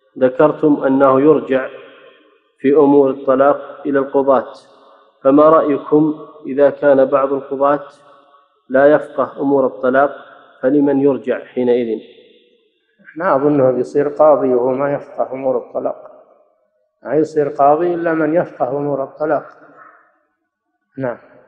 ذكرتم أنه يرجع في أمور الطلاق إلى القضاة، فما رأيكم إذا كان بعض القضاة لا يفقه أمور الطلاق، فلمن يرجع حينئذ؟ ما أظنه بيصير قاضي وهو ما يفقه أمور الطلاق، ما يصير قاضي إلا من يفقه أمور الطلاق. نعم.